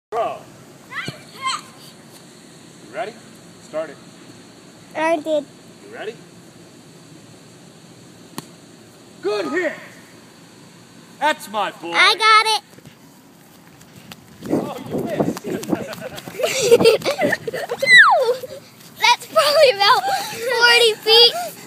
Throw. You ready? Start it. I did. You ready? Good hit. That's my boy. I got it. Oh, you missed. That's probably about 40 feet.